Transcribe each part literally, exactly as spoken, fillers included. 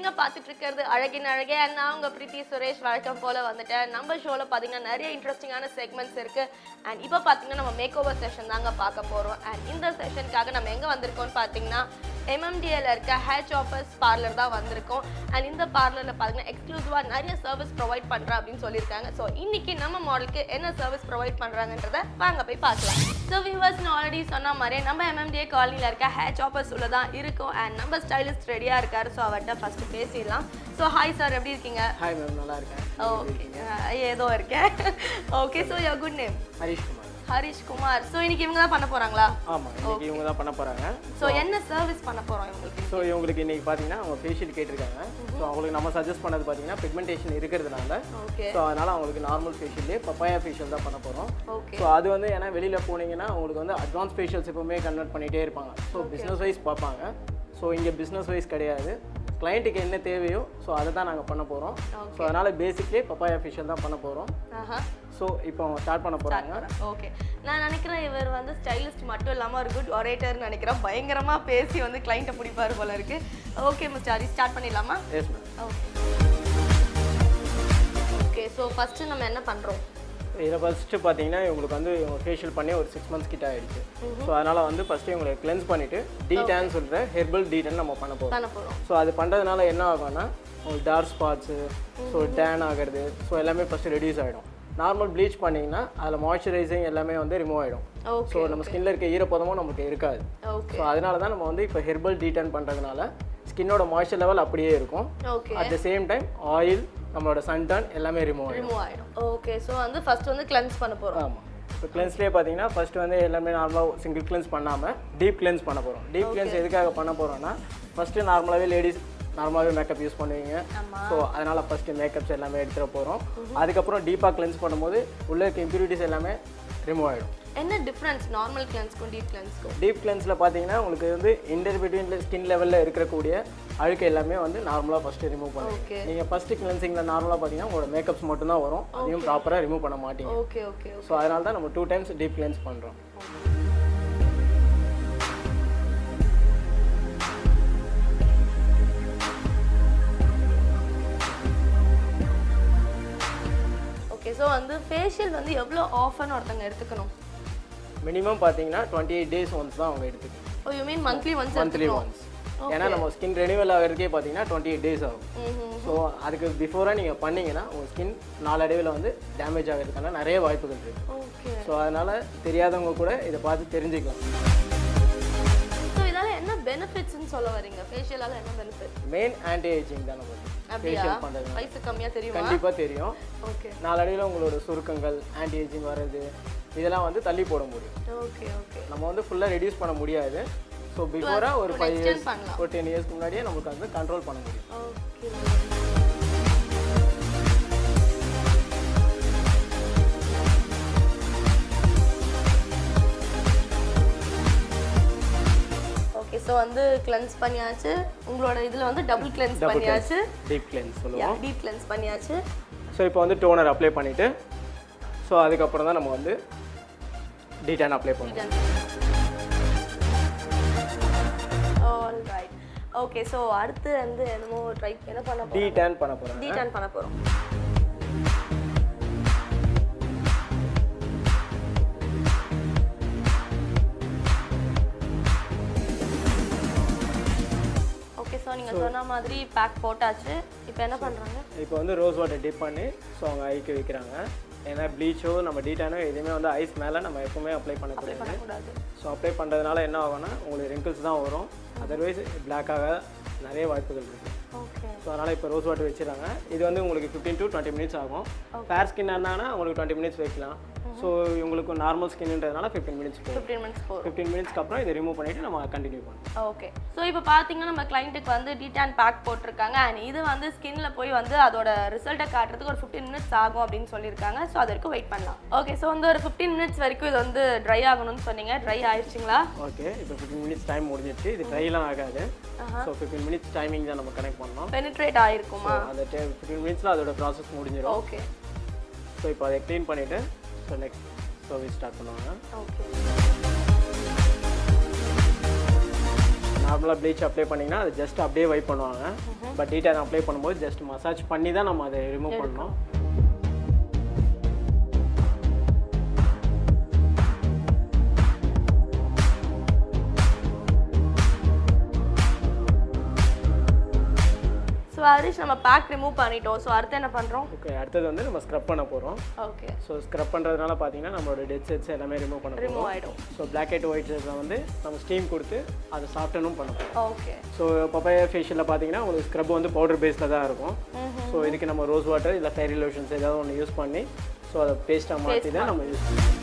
நீங்க பாத்துட்டு இருக்கிறது அழகின் அழகே and நான் உங்க பிரீத்தி சுரேஷ் வழக்கம் போல வந்துட்டேன். நம்ம ஷோல பாத்தீங்கன்னா நிறைய இன்ட்ரெஸ்டிங்கான செக்மெண்ட்ஸ் இருக்கு. அண்ட் இப்போ பாத்தீங்கன்னா நம்ம மேக் ஓவர் செஷன் தாங்க பார்க்க போறோம். அண்ட் இந்த செஷனுக்காக நம்ம எங்க வந்திருக்கோம்னு பாத்தீங்கன்னா M M D A ல இருக்க ஹேர் சாப்பர்ஸ் பார்லர் தான் வந்திருக்கோம். அண்ட் இந்த பார்லர்ல பாத்தீங்கன்னா எக்ஸ்க்ளூசிவா நிறைய சர்வீஸ் ப்ரொவைட் பண்றா அப்படின்னு சொல்லியிருக்காங்க. ஸோ இன்னைக்கு நம்ம மாடலுக்கு என்ன சர்வீஸ் ப்ரொவைட் பண்றாங்கன்றத வாங்க போய் பார்க்கலாம். ஸோ வியூவர்ஸ் நான் ஆல்ரெடி சொன்ன மாதிரி நம்ம M M D A காலனியில் இருக்க ஹேர் சாப்பர்ஸ் உள்ள தான் இருக்கும். அண்ட் நம்ம ஸ்டைலிஸ்ட் ரெடியா இருக்காரு. ஸோ அவர்கிட்ட ஃபர்ஸ்ட் பேசிடலாம். ஸோ ஹாய் சார், எப்படி இருக்கீங்க? ஹாய் மேம், நல்லா இருக்கேன். ஓகே, ஏதோ இருக்கேன். Okay, so your good name? Harish Kumar. Harish Kumar. So இன்னைக்கு இவங்க தான் பண்ண போறாங்களா? ஆமாம், இன்னைக்கு இவங்க தான் பண்ண போகிறாங்க. ஸோ என்ன சர்வீஸ் பண்ண போகிறோம் இவங்களுக்கு? ஸோ இவங்களுக்கு இன்னைக்கு பார்த்தீங்கன்னா அவங்க ஃபேஷியல் கேட்டிருக்காங்க. ஸோ அவங்களுக்கு நம்ம சஜஸ்ட் பண்ணது பார்த்தீங்கன்னா பிக்மெண்டேஷன் இருக்கிறதுனால ஓகே, ஸோ அதனால் அவங்களுக்கு நார்மல் ஃபேஷியல்லே பப்பாயா ஃபேஷியல் தான் பண்ண போகிறோம். ஓகே. ஸோ அது வந்து ஏன்னா வெளியில் போனீங்கன்னா உங்களுக்கு வந்து அட்வான்ஸ் ஃபேஷியல்ஸ் எப்பவுமே கன்வெர்ட் பண்ணிகிட்டே இருப்பாங்க. ஸோ பிஸ்னஸ் வைஸ் பார்ப்பாங்க. ஸோ இங்கே பிஸ்னஸ் வைஸ் கிடையாது, கிளைண்ட்டுக்கு என்ன தேவையோ ஸோ அதை தான் நாங்கள் பண்ண போகிறோம். ஸோ அதனால் பேசிக்லேயே பப்பாயா ஃபேஷியல் தான் பண்ண போகிறோம். ஸோ இப்போ அவங்க ஸ்டார்ட் பண்ண போகிறாங்க. ஓகே, நான் நினைக்கிறேன் இவர் வந்து ஸ்டைலிஸ்ட் மட்டும் இல்லாமல் ஒரு குட் ஒரேட்டர்னு நினைக்கிறேன். பயங்கரமாக பேசி வந்து கிளைண்ட்டை பிடிப்பாரு போல இருக்கு. ஓகே மிஸ்டர் ஹரி, ஸ்டார்ட் பண்ணிடலாமா? Yes ma'am. Okay okay so first நம்ம என்ன பண்ணுறோம்? இதை ஃபஸ்ட்டு பார்த்தீங்கன்னா இவங்களுக்கு வந்து இவங்க ஃபேஷியல் பண்ணி ஒரு சிக்ஸ் மந்த்ஸ் கிட்ட ஆகிடுச்சு. ஸோ அதனால் வந்து ஃபஸ்ட்டு இவங்களை கிளென்ஸ் பண்ணிவிட்டு டி டேன் சொல்கிற ஹெர்பல் டி டேன் நம்ம பண்ண போகிறோம். பண்ண போகிறோம். ஸோ அது பண்ணுறதுனால என்ன ஆகும்னா உங்களுக்கு டார்க் ஸ்பாட்ஸு ஸோ டேன் ஆகிறது ஸோ எல்லாமே ஃபஸ்ட்டு ரெடியூஸ் ஆகிடும். நார்மல் ப்ளீச் பண்ணிங்கன்னா அதில் மாய்ஸ்சரைசிங் எல்லாமே வந்து ரிமூவ் ஆகிடும். ஸோ நம்ம ஸ்கின்ல இருக்க ஈரப்பதமும் நமக்கு இருக்காது. ஸோ அதனால தான் நம்ம வந்து இப்போ ஹெர்பல் டி டேன் பண்ணுறதுனால ஸ்கின்னோட மாய்ஸ்சர் லெவல் அப்படியே இருக்கும். At the same time oil, நம்மளோட சன் டர்ன் எல்லாமே ரிமூவ் ஆகிடும். ரிமூவ் ஆகிடும். ஓகே, ஸோ வந்து ஃபர்ஸ்ட் வந்து கிளென்ஸ் பண்ண போகிறோம். ஆமாம், இப்போ கிளென்ஸ்லேயே பார்த்தீங்கன்னா ஃபர்ஸ்ட் வந்து எல்லாமே நார்மலாக சிங்கிள் கிளென்ஸ் பண்ணாமல் டீப் கிளென்ஸ் பண்ண போகிறோம். டீப் கிளென்ஸ் எதுக்காக பண்ண போகிறோம்னா ஃபஸ்ட்டு நார்மலாகவே லேடிஸ் நார்மலாகவே மேக்கப் யூஸ் பண்ணுவீங்க. ஸோ அதனால் ஃபஸ்ட்டு மேக்கப்ஸ் எல்லாமே எடுத்துகிட்டு போகிறோம். அதுக்கப்புறம் டீப்பாக கிளென்ஸ் பண்ணும்போது உள்ளே இருக்க இம்ப்யூரிட்டிஸ் எல்லாமே ரிமூவ் ஆகிடும். என்ன டிஃப்ரென்ஸ் நார்மல் கிளென்ஸ்க்கும் டீப் கிளென்ஸ்க்கும்? டீப் கிளென்ஸில் பார்த்தீங்கன்னா உங்களுக்கு வந்து இன்டர் பிட்வீன் ஸ்கின் லெவலில் இருக்கக்கூடிய அழுக்கு எல்லாமே வந்து நார்மலாக ஃபஸ்ட்டு ரிமூவ் பண்ணுங்க. நீங்கள் ஃபஸ்ட்டு கிளென்சிங்கில் நார்மலாக பார்த்தீங்கன்னா உங்களோட மேக்கப்ஸ் மட்டும்தான் வரும், அதையும் ப்ராப்பராக ரிமூவ் பண்ண மாட்டீங்க. ஓகே ஓகே ஸோ அதனால தான் நம்ம டூ டைம்ஸ் டீப் கிளென்ஸ் பண்ணுறோம். ஓகே, ஸோ வந்து ஃபேஷியல் வந்து எவ்வளோ ஆஃபன் ஒருத்தங்க எடுத்துக்கணும்? மினிமம் பார்த்தீங்கன்னா டுவெண்ட்டி எயிட் டேஸ் ஒன்ஸ் தான் அவங்க எடுத்துக்கணும். Oh you mean monthly once? Monthly once. ஏன்னா நம்ம ஸ்கின் ரெனிவல் ஆகிறதுக்கே பார்த்தீங்கன்னா டுவெண்ட்டி எயிட் டேஸ் ஆகும். ஸோ அதுக்கு பிஃபோராக நீங்கள் பண்ணிங்கன்னா உங்கள் ஸ்கின் நாளடைவில் வந்து டேமேஜ் ஆகிறதுக்கான நிறைய வாய்ப்புகள் இருக்குது. ஓகே, ஸோ அதனால் தெரியாதவங்க கூட இதை பார்த்து தெரிஞ்சுக்கலாம். ஸோ இதால் என்ன பெனிஃபிட்ஸ்னு சொல்ல வரீங்க? ஃபேஷியலால் என்ன பெனிஃபிட்? மெயின் ஆன்டி ஏஜிங் தான் நம்ம ஃபேஷியல் பண்ணுறது. வயசு கம்மியாக தெரியும்? கண்டிப்பாக தெரியும். ஓகே, நாளடைவில் உங்களோட சுருக்கங்கள் ஆன்டி ஏஜிங் வர்றது இதெல்லாம் வந்து தள்ளி போட முடியும். ஓகே ஓகே நம்ம வந்து ஃபுல்லாக ரெடியூஸ் பண்ண முடியாது. ஸோ பிஃபோராக ஒரு ஃபைவ் இயர்ஸ் ஒரு டென் இயர்ஸ்க்கு முன்னாடியே நமக்கு வந்து கண்ட்ரோல் பண்ண முடியும். ஓகே ஓகே ஸோ வந்து கிளென்ஸ் பண்ணியாச்சு. உங்களோட இதில் வந்து டபுள் கிளென்ஸ் பண்ணியாச்சு. டீப் கிளென்ஸ் சொல்லுவோம். டீப் கிளென்ஸ் பண்ணியாச்சு. ஸோ இப்போ வந்து டோனர் அப்ளை பண்ணிவிட்டு ஸோ அதுக்கப்புறம் தான் நம்ம வந்து டி டேன் அப்ளை பண்ணுவோம். ஆல்ரைட். ஓகே, ஸோ அடுத்து வந்து என்னமோ ட்ரை என்ன பண்ண போறோம்? டி டேன் பண்ண போகிறோம். டி டேன் பண்ண போகிறோம். ஓகே, ஸோ நீங்கள் சொன்ன மாதிரி பேக் போட்டாச்சு. இப்போ என்ன பண்ணுறாங்க? இப்போ வந்து ரோஸ் வாட்டர் டிப் பண்ணி ஸோ அவங்க ஐக்கு வைக்கிறாங்க. ஏன்னா ப்ளீச்சோ நம்ம டீட்டானோ எதுவுமே வந்து ஐஸ் மேலே நம்ம எப்பவுமே அப்ளை பண்ணக்கூடாது. ஸோ அப்ளை பண்ணுறதுனால என்ன ஆகும்னா உங்களுக்கு ரிங்கிள்ஸ் தான் வரும், அதர்வைஸ் பிளாக்காக நிறைய வாய்ப்புகள் இருக்குது. ஓகே, ஸோ அதனால் இப்போ ரோஸ் வாட்டர் வச்சுருக்காங்க. இது வந்து உங்களுக்கு ஃபிஃப்டீன் டு டுவெண்ட்டி மினிட்ஸ் ஆகும். ஃபேர் ஸ்கின் இருந்தாங்கன்னா உங்களுக்கு டுவெண்ட்டி மினிட்ஸ் வைக்கலாம். ஸோ இவங்களுக்கு நார்மல் ஸ்கின்ன்றதுனால ஃபிஃப்டீன் மினிட்ஸ் போகும். ஃபிஃப்டீன் மினிட்ஸ் போகும். ஃபிஃப்டீன் மினிட்ஸ்க்கு அப்புறம் இதை ரிமூவ் பண்ணிவிட்டு நம்ம கண்டினியூ பண்ணலாம். ஓகே, ஸோ இப்போ பார்த்தீங்கன்னா நம்ம கிளைண்ட்டுக்கு வந்து டீடான் பேக் போட்டிருக்காங்க. அண்ட் இது வந்து ஸ்கின்ல போய் வந்து அதோட ரிசல்ட்டை காட்டுறதுக்கு ஒரு ஃபிஃப்டீன் மினிட்ஸ் ஆகும் அப்படின்னு சொல்லியிருக்காங்க. ஸோ அது வரைக்கும் வெயிட் பண்ணலாம். ஓகே, ஸோ வந்து ஒரு ஃபிஃப்டீன் மினிட்ஸ் வரைக்கும் இது வந்து ட்ரை ஆகணும்னு சொன்னீங்க. ட்ரை ஆயிடுச்சுங்களா? ஓகே, இப்போ ஃபிஃப்டீன் மினிட்ஸ் டைம் முடிஞ்சிடுச்சு. இது ட்ரைலாம் ஆகாது. ஸோ ஃபிஃப்டீன் மினிட்ஸ் டைமிங் தான் நம்ம கனெக்ட் பண்ணோம். பெனிட்ரேட் ஆயிருக்குமா? அந்த ஃபிஃப்டீன் மினிட்ஸில் அதோட ப்ராசஸ் முடிஞ்சிடும். ஓகே, ஸோ இப்போ அதை க்ளீன் பண்ணிவிட்டு ஸோ நெக்ஸ்ட் சர்வீஸ் ஸ்டார்ட் பண்ணுவாங்க. ஓகே, நார்மலாக நார்மலாக ப்ளீச் அப்ளை பண்ணிங்கன்னா அது ஜஸ்ட் அப்படியே வைப் பண்ணுவாங்க. பட் டீடைன் அப்ளை பண்ணும்போது ஜஸ்ட் மசாஜ் பண்ணி தான் நம்ம அதை ரிமூவ் பண்ணணும். ஸோ ஹரிஷ் நம்ம பேக் ரிமூவ் பண்ணிட்டோம். ஸோ அடுத்து என்ன பண்ணுறோம்? ஓகே, அடுத்தது வந்து நம்ம ஸ்க்ரப் பண்ண போகிறோம். ஓகே. ஸோ ஸ்க்ரப் பண்ணுறதுனால பார்த்தீங்கன்னா நம்மளோட டெட் செட்ஸ் எல்லாமே ரிமூவ் பண்ண ரிமூவ் ஆகிடும். ஸோ பிளாக் ஹெட் ஒயிட் செட்ஸை வந்து நம்ம ஸ்டீம் கொடுத்து அதை சாஃப்டனும் பண்ணுவோம். ஓகே. ஸோ பப்பாயா ஃபேஷியலில் பார்த்தீங்கன்னா உங்களுக்கு ஸ்க்ரப் வந்து பவுடர் பேஸில் தான் இருக்கும். ஸோ இதுக்கு நம்ம ரோஸ் வாட்டர் இல்லை ஃபேரி லோஷன்ஸ் ஏதாவது ஒன்று யூஸ் பண்ணி ஸோ அதை பேஸ்ட்டாக மாற்றி தான் நம்ம யூஸ் பண்ணுவோம்.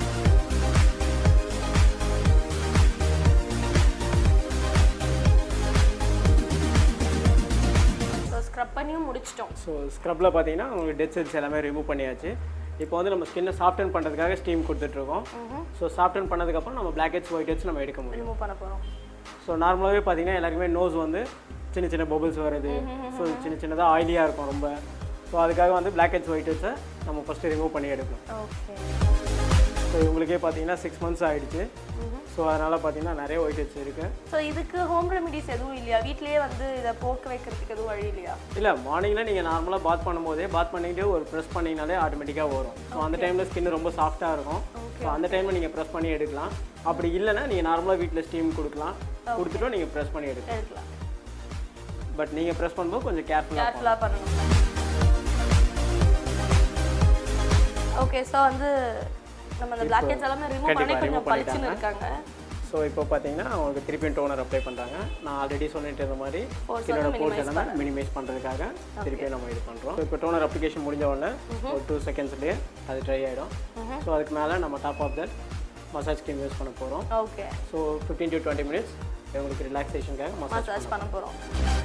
ஸ்க்ரப் பண்ணியும் முடிச்சிட்டோம். ஸோ ஸ்க்ரப்பில் பார்த்தீங்கன்னா உங்களுக்கு டெட் செல்ஸ் எல்லாமே ரிமூவ் பண்ணியாச்சு. இப்போ வந்து நம்ம ஸ்கின்னை சாஃப்டன் பண்ணுறதுக்காக ஸ்டீம் கொடுத்துட்ருக்கோம். ஸோ சாஃப்டன் பண்ணதுக்கப்புறம் நம்ம பிளாக் ஹெட்ஸ் ஒயிட் ஹெட்ஸ் நம்ம எடுக்க முடியும், ரிமூவ் பண்ண போகிறோம். ஸோ நார்மலாகவே பார்த்தீங்கன்னா எல்லாருக்குமே நோஸ் வந்து சின்ன சின்ன பபிள்ஸ் வருது. ஸோ சின்ன சின்னதாக ஆயிலியாக இருக்கும் ரொம்ப. ஸோ அதுக்காக வந்து பிளாக் ஹெட்ஸ் ஒயிட் ஹெட்ஸை நம்ம ஃபஸ்ட்டு ரிமூவ் பண்ணி எடுக்கணும். ஓகே. ஸோ இவங்களுக்கே பார்த்தீங்கன்னா சிக்ஸ் மந்த்ஸ் ஆகிடுச்சு. ஸோ அதனால் பார்த்தீங்கன்னா நிறைய ஒயிட் ஹெட்ஸ் இருக்குது. ஸோ இதுக்கு ஹோம் ரெமிடிஸ் எதுவும் இல்லையா? வீட்லேயே வந்து இதை போக்க வைக்கிறதுக்கு எதுவும் வழி இல்லையா? இல்லை, மார்னிங்கில் நீங்கள் நார்மலாக பாத் பண்ணும்போதே பாத் பண்ணிட்டு ஒரு ப்ரெஸ் பண்ணிங்கனாலே ஆட்டோமேட்டிக்காக வரும். ஸோ அந்த டைமில் ஸ்கின் ரொம்ப சாஃப்ட்டாக இருக்கும். ஸோ அந்த டைமில் நீங்கள் ப்ரெஸ் பண்ணி எடுக்கலாம். அப்படி இல்லைன்னா நீங்கள் நார்மலாக வீட்டில் ஸ்டீம் கொடுக்கலாம். கொடுத்துட்டும் நீங்கள் ப்ரெஸ் பண்ணி எடுக்கலாம் எடுக்கலாம் பட் நீங்கள் ப்ரெஸ் பண்ணும்போது கொஞ்சம் கேர்ஃபுல்லாக கேர்ஃபுல்லாக பண்ணணும். ஓகே. ஸோ வந்து நம்ம அந்த பிளாக் ஹெட்ஸ் எல்லாமே ரிமூவ் பண்ணி கொஞ்சம் பளிச்சுன்னு இருக்காங்க. ஸோ இப்போ பார்த்தீங்கன்னா அவங்களுக்கு திருப்பியும் டோனர் அப்ளை பண்ணுறாங்க. நான் ஆல்ரெடி சொல்லிட்டு இருந்த மாதிரி ஸ்கின்னோட போர்ஸ் எல்லாமே மினிமைஸ் பண்ணுறதுக்காக திருப்பியும் நம்ம இது பண்ணுறோம். ஸோ இப்போ டோனர் அப்ளிகேஷன் முடிஞ்ச உடனே ஒரு டூ செகண்ட்ஸ்லேயே அது ட்ரை ஆகிடும். ஸோ அதுக்கு மேலே நம்ம top of that massage cream use பண்ண போகிறோம். Okay. So fifteen to twenty minutes உங்களுக்கு ரிலாக்ஸேஷனுக்காக மசாஜ் பண்ண போகிறோம்.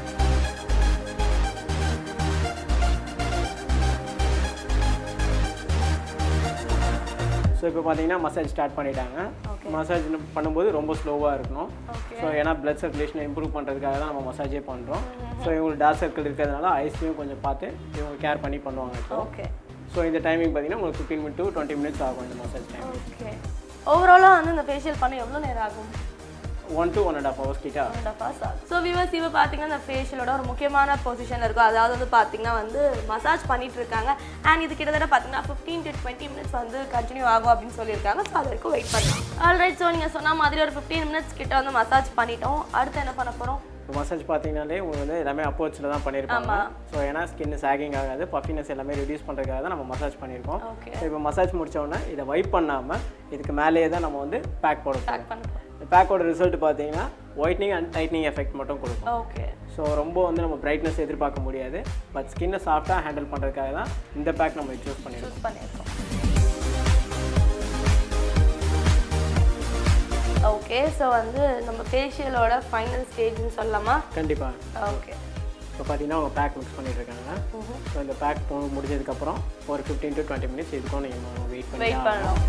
ஸோ இப்போ பார்த்தீங்கன்னா மசாஜ் ஸ்டார்ட் பண்ணிட்டாங்க. மசாஜ் பண்ணும்போது ரொம்ப ஸ்லோவாக இருக்கணும். ஸோ ஏன்னா பிளட் சர்க்குலேஷனை இம்ப்ரூவ் பண்ணுறதுக்காக தான் நம்ம மசாஜே பண்ணுறோம். ஸோ இவங்களுக்கு டார்க் சர்க்கிள் இருக்கிறதுனால ஐஸ்லையும் கொஞ்சம் பார்த்து இவங்க கேர் பண்ணி பண்ணுவாங்க. இப்போ ஓகே. ஸோ இந்த டைமிங் பார்த்தீங்கன்னா உங்களுக்கு fifteen minute to twenty minutes ஆகும் இந்த மசாஜ் டைம். ஓகே. ஓவராலாக வந்து இந்த ஃபேஷியல் பண்ண எவ்வளோ நேரம் ஆகும்? One to one and half hours கிட்ட. ஒன் அண்ட் ஹாஃப் ஹவர்ஸ் ஆகும். ஸோ வியூவர்ஸ் இப்போ பார்த்தீங்கன்னா இந்த ஃபேஷியலோட ஒரு முக்கியமான பொசிஷனில் இருக்கும். அதாவது வந்து பார்த்தீங்கன்னா வந்து மசாஜ் பண்ணிட்டு இருக்காங்க. அண்ட் இது கிட்டத்தட்ட பார்த்தீங்கன்னா ஃபிஃப்டீன் டு டுவெண்ட்டி மினிட்ஸ் வந்து கண்டினியூ ஆகும் அப்படின்னு சொல்லியிருக்காங்க. ஸோ அது வரைக்கும் வெயிட் பண்ணலாம். ஆல்ரைட். ஸோ நீங்கள் சொன்ன மாதிரி ஒரு ஃபிஃப்டீன் மினிட்ஸ் கிட்ட வந்து மசாஜ் பண்ணிட்டோம். அடுத்து என்ன பண்ண போகிறோம்? மசாஜ் பார்த்தீங்கன்னாலே உங்களுக்கு வந்து எல்லாமே அப்போச்சில் தான் பண்ணியிருப்பாங்க. ஸோ ஏன்னா ஸ்கின் சாகிங் ஆகாது, பஃபினஸ் எல்லாமே ரெடியூஸ் பண்ணுறதுக்காக தான் நம்ம மசாஜ் பண்ணியிருக்கோம். ஸோ இப்போ மசாஜ் முடிச்ச உடனே இதை வைப் பண்ணாமல் இதுக்கு மேலேயே தான் நம்ம வந்து பேக் போட போகிறோம். பேக்கோட ரிசல்ட் பார்த்தீங்கன்னா ஒயிட்னிங் அண்ட் டைட்னிங் எஃபெக்ட் மட்டும் கொடுக்கும். ஓகே. ஸோ ரொம்ப வந்து நம்ம பிரைட்னஸ் எதிர்பார்க்க முடியாது. பட் ஸ்கின்னை சாஃப்டாக ஹேண்டில் பண்ணுறதுக்காக தான் இந்த பேக் நம்ம சூஸ் பண்ணியிருக்கோம் பண்ணியிருக்கோம் ஓகே. ஸோ வந்து நம்ம ஃபேஷியலோட ஃபைனல் ஸ்டேஜ்னு சொல்லலாமா? கண்டிப்பாக. ஓகே. இப்போ பார்த்தீங்கன்னா அவங்க பேக் மிக்ஸ் பண்ணிட்டு இருக்காங்க. ஸோ இந்த பேக் முடிஞ்சதுக்கப்புறம் ஒரு ஃபிஃப்டீன் டு டுவெண்ட்டி மினிட்ஸ் இதுக்கும் நீங்கள் வெயிட் பண்ணி வெயிட் பண்ணலாம்.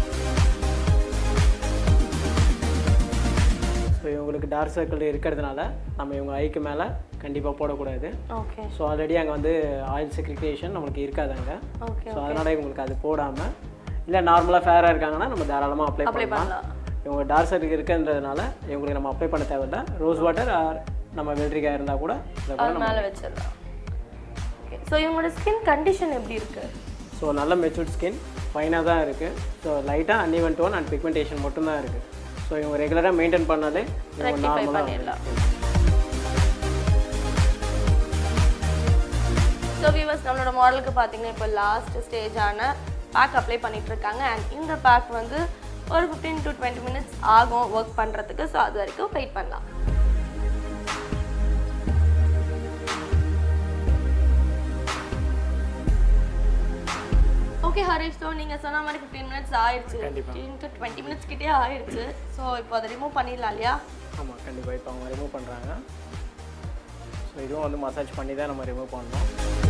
ஸோ இவங்களுக்கு டார்க் சர்க்கிள் இருக்கிறதுனால நம்ம இவங்க ஐக்கு மேலே கண்டிப்பாக போடக்கூடாது. ஓகே. ஸோ ஆல்ரெடி அங்கே வந்து ஆயில் செக்ரிகேஷன் நம்மளுக்கு இருக்காது அங்கே. ஓகே. ஸோ அதனால் இவங்களுக்கு அது போடாமல் இல்லை நார்மலாக ஃபேராக இருக்காங்கன்னா நம்ம தாராளமாக அப்ளை பண்ணலாம். இவங்க டார்க் சர்க்கிள் இருக்குன்றதுனால இவங்களுக்கு நம்ம அப்ளை பண்ண தேவையில்லை. ரோஸ் வாட்டர் நம்ம வெள்ளரிக்காய் இருந்தால் கூட மேலே வச்சிடலாம். ஓகே. ஸோ இவங்களோட ஸ்கின் கண்டிஷன் எப்படி இருக்குது? ஸோ நல்ல மெச்சூர்ட் ஸ்கின் ஃபைனாக தான் இருக்குது. ஸோ லைட்டாக அன்இவன் டோன் அண்ட் பிக்மெண்டேஷன் மட்டும்தான் இருக்குது. ஸோ இவங்க ரெகுலராக மெயின்டைன் பண்ணாலே இவங்க நார்மலாக. ஸோ வியூவர்ஸ் நம்மளோட மாடலுக்கு பார்த்தீங்கன்னா இப்போ லாஸ்ட் ஸ்டேஜான பேக் அப்ளை பண்ணிட்டு இருக்காங்க. அண்ட் இந்த பேக் வந்து ஒரு ஃபிஃப்டீன் டு டுவெண்ட்டி மினிட்ஸ் ஆகும் ஒர்க் பண்ணுறதுக்கு. ஸோ அது வரைக்கும் வெயிட் பண்ணலாம். ஓகே ஹரிஷ். ஸோ நீங்கள் சொன்ன மாதிரி ஃபிஃப்டீன் மினிட்ஸ் ஆயிடுச்சு. ஃபிஃப்டீன் டு டுவெண்ட்டி மினிட்ஸ் கிட்டே ஆயிடுச்சு. ஸோ இப்போ அதை ரிமூவ் பண்ணிடலாம் இல்லையா? ஆமாம், கண்டிப்பாக. இப்போ அவங்க ரிமூவ் பண்ணுறாங்க. ஸோ இதுவும் வந்து மசாஜ் பண்ணி தான் நம்ம ரிமூவ் பண்ணணும்.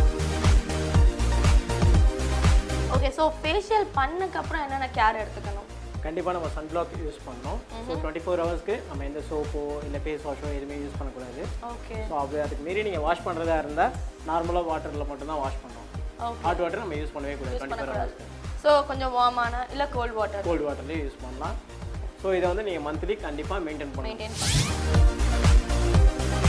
ஓகே. ஸோ ஃபேஷியல் பண்ணக்கப்புறம் என்னென்ன கேர் எடுத்துக்கணும்? கண்டிப்பாக நம்ம சன்பிளாக் யூஸ் பண்ணணும். ஸோ டுவெண்ட்டி ஃபோர் ஹவர்ஸ்க்கு நம்ம எந்த சோப்போ இல்லை ஃபேஸ் வாஷோ எதுவுமே யூஸ் பண்ணக்கூடாது. ஓகே. ஸோ அப்படி அதுக்கு மீறி நீங்கள் வாஷ் பண்ணுறதா இருந்தால் நார்மலாக வாட்டரில் மட்டும்தான் வாஷ் பண்ணணும். ஹாட் வாட்டர் நம்ம யூஸ் பண்ணவே கூடாது டுவெண்ட்டி ஃபோர் ஹவர்ஸ்க்கு. ஸோ கொஞ்சம் வார்மான இல்லை கோல்ட் வாட்டர் கோல்டு வாட்டர்லேயே யூஸ் பண்ணலாம். ஸோ இதை வந்து நீங்கள் மந்த்லி கண்டிப்பாக மெயின்டைன் பண்ணணும். மெயின்டைன் பண்ணணும்.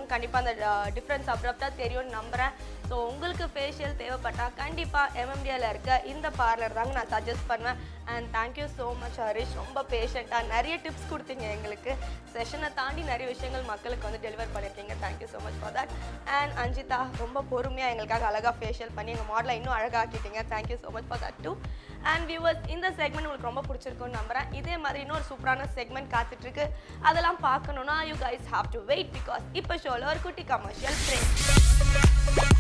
கண்டிப்பாக அந்த டிஃப்ரென்ஸ் அப்ரப்டாக தெரியும்னு நம்புகிறேன். ஸோ உங்களுக்கு ஃபேஷியல் தேவைப்பட்டால் கண்டிப்பாக எம்எம்டிஏல இருக்க இந்த பார்லர் தாங்க நான் சஜஸ்ட் பண்ணுவேன். And thank you so much Harish, ரொம்ப பேஷண்ட்டாக நிறைய டிப்ஸ் கொடுத்தீங்க எங்களுக்கு. செஷனை தாண்டி நிறைய விஷயங்கள் மக்களுக்கு வந்து டெலிவர் பண்ணியிருக்கீங்க. Thank you so much for that. And Anjitha, ரொம்ப பொறுமையாக எங்களுக்காக அழகாக ஃபேஷியல் பண்ணி எங்கள் மாடலை இன்னும் அழகாக்கிட்டீங்க. Thank you so much for that too. And viewers, இந்த செக்மெண்ட் உங்களுக்கு ரொம்ப பிடிச்சிருக்குன்னு நம்புகிறேன். இதே மாதிரி இன்னொரு சூப்பரான செக்மெண்ட் காத்துட்ருக்கு. அதெல்லாம் பார்க்கணுன்னா you guys have to wait, because இப்போ ஷோவில் ஒரு குட்டி கமர்ஷியல் பிரேக்.